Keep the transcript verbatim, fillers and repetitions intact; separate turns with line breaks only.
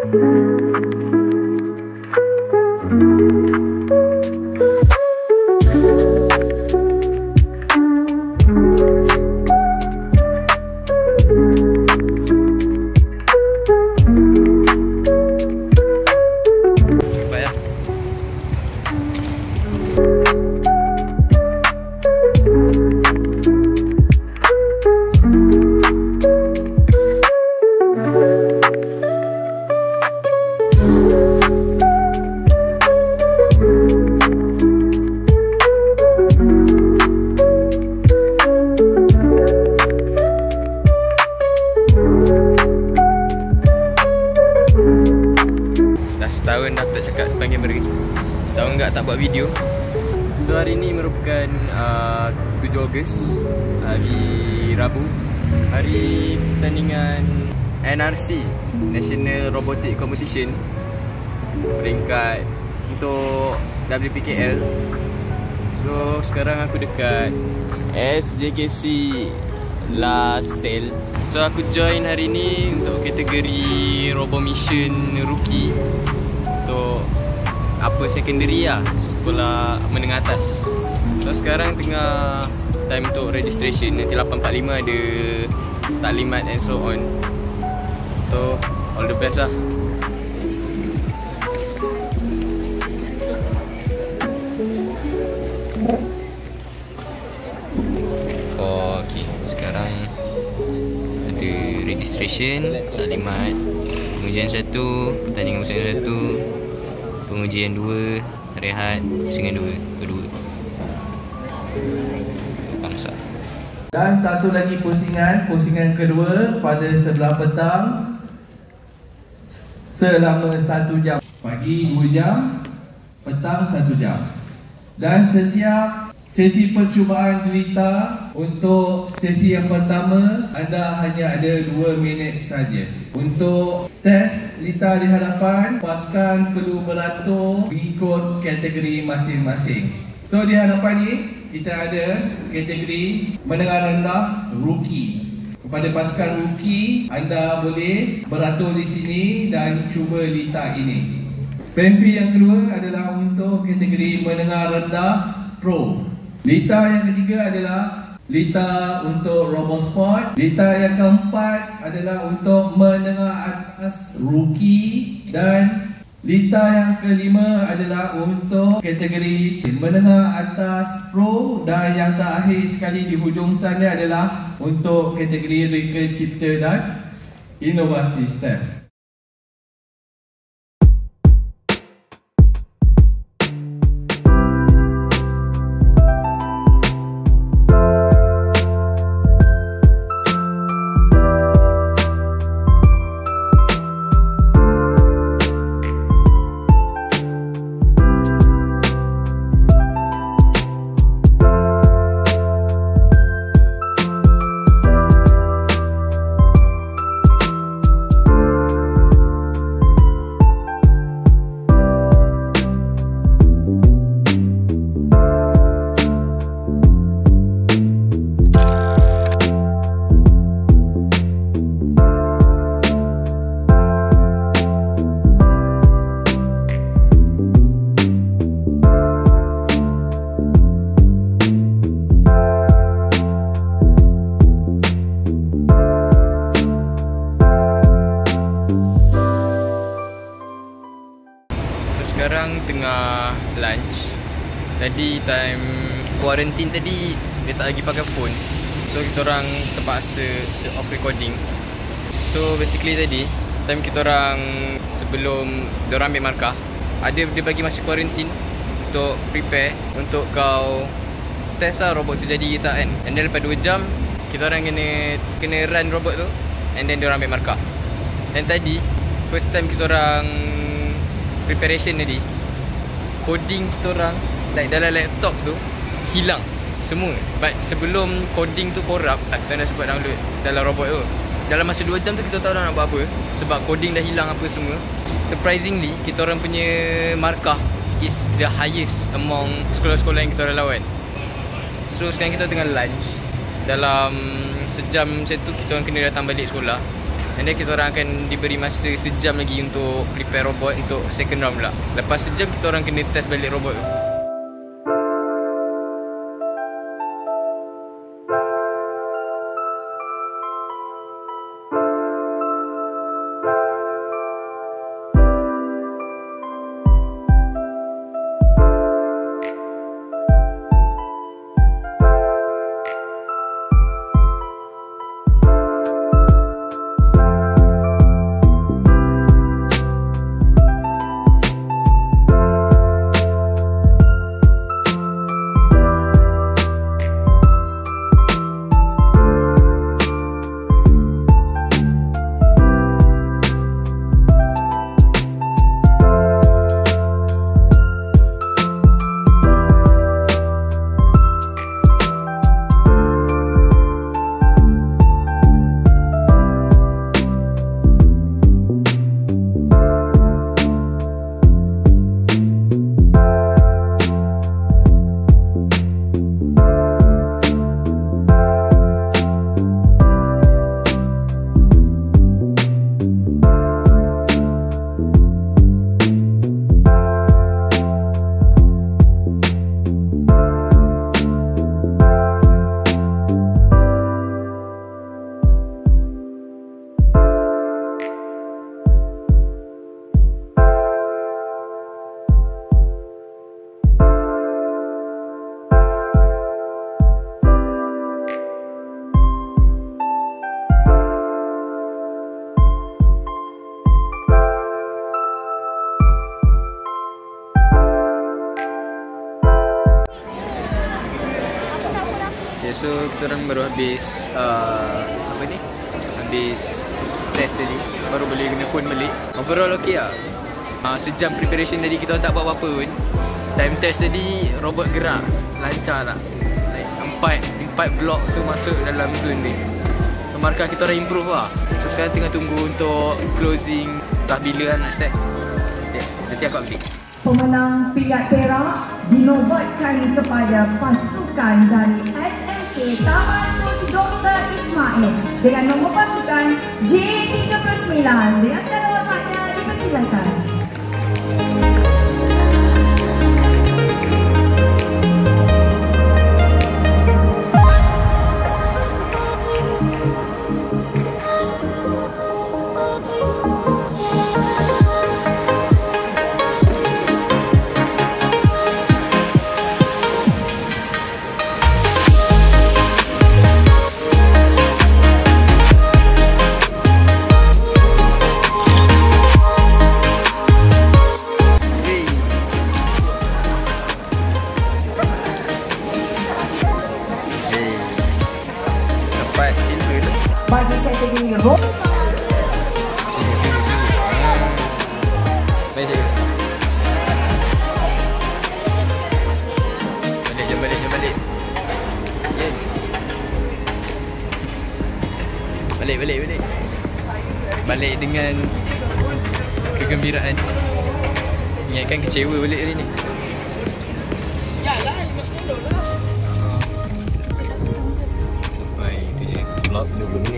Setahun dah tak cakap depan kamera. Setahun enggak tak buat video. So hari ni merupakan uh, tujuh Ogos, hari Rabu, hari pertandingan N R C, National Robotic Competition, peringkat untuk W P K L. So sekarang aku dekat S J K C La Salle. So aku join hari ni untuk kategori Robo Mission Rookie untuk upper secondary lah, sekolah menengah atas. So sekarang tengah time untuk registration. Nanti lapan empat puluh lima ada taklimat and so on. So all the best lah. Oh, okay. Sekarang ada registration, taklimat, pengujian satu, pertandingan pusingan satu, pengujian dua, rehat, pusingan dua, kedua. Bangsa.
Dan satu lagi pusingan, pusingan kedua pada sebelah petang selama satu jam. Pagi dua jam, petang satu jam. Dan setiap sesi percubaan jelita, untuk sesi yang pertama anda hanya ada dua minit saja. Untuk tes lita di hadapan, pasukan perlu beratur mengikut kategori masing-masing. So di hadapan ni kita ada kategori menengah rendah rookie. Kepada pasukan rookie, anda boleh beratur di sini dan cuba lita ini. Penalti yang kedua adalah untuk kategori menengah rendah pro. Lita yang ketiga adalah lita untuk RoboSport. Lita yang keempat adalah untuk menengah atas rookie. Dan lita yang kelima adalah untuk kategori menengah atas pro. Dan yang terakhir sekali di hujung sana adalah untuk kategori reka cipta dan inovasi STEM.
Sekarang tengah lunch. Tadi time quarantine tadi dia tak lagi pakai phone. So kita orang terpaksa off recording. So basically tadi time kita orang sebelum dia orang ambil markah, ada dia bagi masa quarantine untuk prepare untuk kau test lah robot tu jadi tak kan. And then lepas dua jam kita orang kena kena run robot tu, and then dia orang ambil markah. Dan tadi first time kita orang preparation tadi, coding kita orang like dalam laptop tu hilang semua. But sebelum coding tu corrupt, tak kita dah sempat download dalam robot tu. Dalam masa dua jam tu kita tahu nak buat apa, sebab coding dah hilang apa semua. Surprisingly, kita orang punya markah is the highest among sekolah-sekolah yang kita orang lawan. So sekarang kita tengah lunch. Dalam sejam macam tu kita orang kena datang balik sekolah. And then kita orang akan diberi masa sejam lagi untuk prepare robot untuk second round pula. Lepas sejam kita orang kena test balik robot tu. Okay, so kita orang baru habis uh, apa ni? Habis test tadi. Baru boleh guna phone balik. Overall okey lah. Uh, sejam preparation tadi kita orang tak buat apa-apa pun. Time test tadi robot gerak. Lancar lah. Like, empat empat blok tu masuk dalam zone ni. So, markah kita orang improve lah. So sekarang tengah tunggu untuk closing. Tak bila lah nak start. Okay, nanti aku update.
Pemenang pingat perak dinobatkan kepada pasukan dari S M K Taman Tun Doktor Ismail dengan nombor pasukan J tiga puluh sembilan. Dengan segala hormatnya dipersilakan. Bagi kategori roll.
Sini, sini, sini. Baik je. Balik, jom balik, jom balik. Yeah. Balik, balik, balik. Balik dengan kegembiraan. Ingatkan kecewa balik hari ni.
Yalah, lima sepuluh lah.
Sampai tu je. Vlog dua puluh minit.